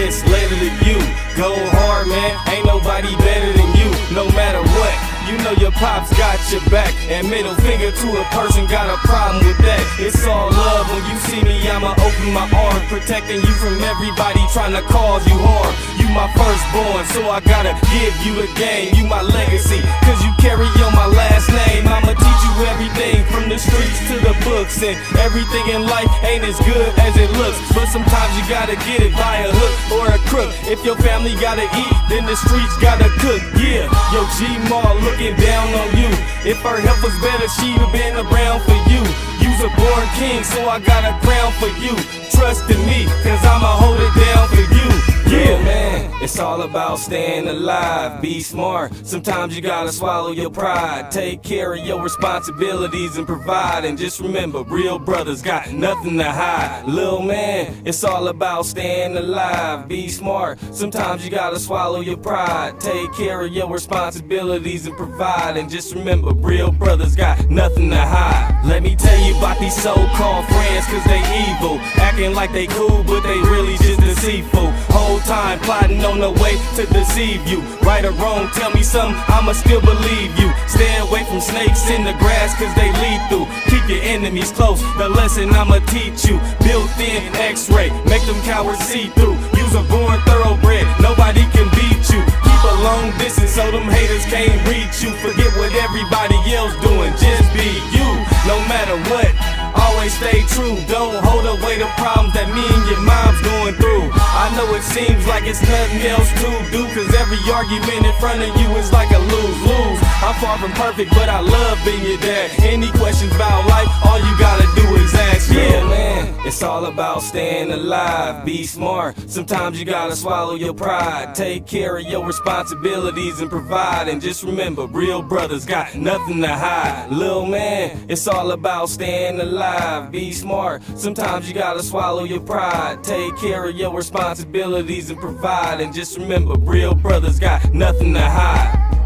this letter to you. Go hard, man, ain't nobody better than you. No matter what, you know your pops got your back. And middle finger to a person got a problem with that. It's all love. When you see me, I'ma open my arms, protecting you from everybody trying to cause you harm. You my firstborn, so I gotta give you the game. You my legacy, cause you carry on my last name. I'ma teach you everything from the streets to the books. And everything in life ain't as good as it looks, but sometimes you gotta get it by a hook or a crook. If your family gotta eat, then the streets gotta cook. Yeah, yo G-Ma looking down on you. If her health was better, she'd have been around for you. You's a born king, so I got a crown for you. Trust in me, cause I'ma hold it down for you. Yeah, man, it's all about staying alive. Be smart, sometimes you gotta swallow your pride. Take care of your responsibilities and provide. And just remember, real brothers got nothing to hide. Lil' man, it's all about staying alive. Be smart, sometimes you gotta swallow your pride. Take care of your responsibilities and provide. And just remember, real brothers got nothing to hide. Let me tell you about these so-called friends, cause they evil. Acting like they cool, but they really just deceitful. Whole time plotting on the way to deceive you. Right or wrong, tell me something, I'ma still believe you. Stay away from snakes in the grass, cause they lethal. Keep your enemies close, the lesson I'ma teach you. Built-in X-ray, make them cowards see through. Use a born thoroughbred, nobody can beat you. Keep a long distance so them haters can't reach you. Forget what everybody else doing, just be you. No matter what, always stay true. Don't hold away the problems that me and your mom's going through. I know it seems like it's nothing else to do, cause every argument in front of you is like a lose-lose. I'm far from perfect, but I love being your dad. Any questions about life, all you gotta do is ask. Yeah, man, it's all about staying alive. Be smart, sometimes you gotta swallow your pride. Take care of your responsibilities and provide. And just remember, real brothers got nothing to hide. Lil' man, it's all about staying alive. Be smart, sometimes you gotta swallow your pride. Take care of your responsibilities and provide. And just remember, real brothers got nothing to hide.